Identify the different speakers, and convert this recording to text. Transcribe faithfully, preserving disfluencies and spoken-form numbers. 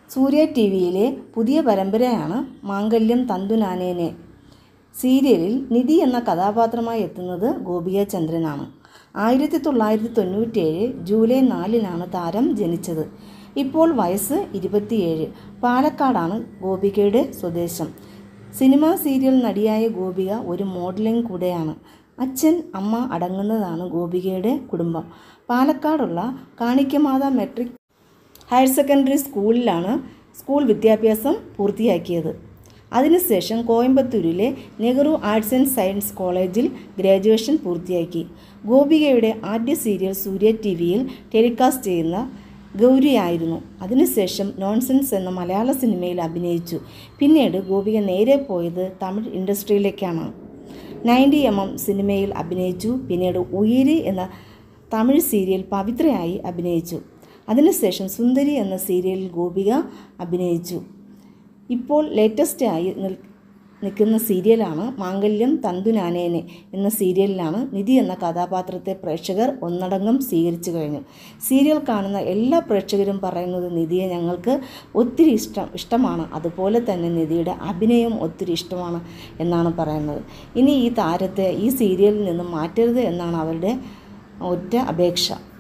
Speaker 1: സൂര്യ T വിയിലെ പുതിയ പരമ്പരയാണ് മാംഗല്യം തന്തുനാനേനെ. സീരിയലിൽ നിധി എന്ന കഥാപാത്രമായി എത്തുന്നത് ഗോപിക ചന്ദ്രനാണ്. ആയിരത്തി തൊള്ളായിരത്തി തൊണ്ണൂറ്റിയേഴ് ജൂലൈ നാലിനാണ് താരം ജനിച്ചത്. ഇപ്പോൾ വയസ്സ് ഇരുപത്തിയേഴ്. പാലക്കാടാണ് ഗോപികയുടെ സ്വദേശം. സിനിമാ സീരിയൽ നടിയായ ഗോപിക ഒരു മോഡലിംഗ് കൂടെയാണ്. അച്ഛൻ അമ്മ അടങ്ങുന്നതാണ് ഗോപികയുടെ കുടുംബം. പാലക്കാടുള്ള കാണിക്കമാത മെട്രിക് ഹയർ സെക്കൻഡറി സ്കൂളിലാണ് സ്കൂൾ വിദ്യാഭ്യാസം പൂർത്തിയാക്കിയത്. അതിനുശേഷം കോയമ്പത്തൂരിലെ നെഹ്റു ആർട്സ് ആൻഡ് സയൻസ് കോളേജിൽ ഗ്രാജുവേഷൻ പൂർത്തിയാക്കി. ഗോപികയുടെ ആദ്യ സീരിയൽ സൂര്യ ടി വിയിൽ ടെലികാസ്റ്റ് ചെയ്യുന്ന ഗൗരിയായിരുന്നു. അതിനുശേഷം നോൺസെൻസ് എന്ന മലയാള സിനിമയിൽ അഭിനയിച്ചു. പിന്നീട് ഗോപിക നേരെ പോയത് തമിഴ് ഇൻഡസ്ട്രിയിലേക്കാണ്. നയൻറ്റി എം എം സിനിമയിൽ അഭിനയിച്ചു. പിന്നീട് ഉയിര് എന്ന തമിഴ് സീരിയൽ പവിത്രയായി അഭിനയിച്ചു. അതിനുശേഷം സുന്ദരി എന്ന സീരിയലിൽ ഗോപിക അഭിനയിച്ചു. ഇപ്പോൾ ലേറ്റസ്റ്റ് ആയി നിൽക്കുന്ന സീരിയലാണ് മാംഗല്യം തന്തുനാനേനെ എന്ന സീരിയലിലാണ് നിധി എന്ന കഥാപാത്രത്തെ പ്രേക്ഷകർ ഒന്നടങ്കം സ്വീകരിച്ചു കഴിഞ്ഞു. സീരിയൽ കാണുന്ന എല്ലാ പ്രേക്ഷകരും പറയുന്നത് നിധിയെ ഞങ്ങൾക്ക് ഒത്തിരി ഇഷ്ടം ഇഷ്ടമാണ് അതുപോലെ തന്നെ നിധിയുടെ അഭിനയം ഒത്തിരി ഇഷ്ടമാണ് എന്നാണ് പറയുന്നത്. ഇനി ഈ താരത്തെ ഈ സീരിയലിൽ നിന്നും മാറ്റരുത് എന്നാണ് അവരുടെ ഒറ്റ അപേക്ഷ.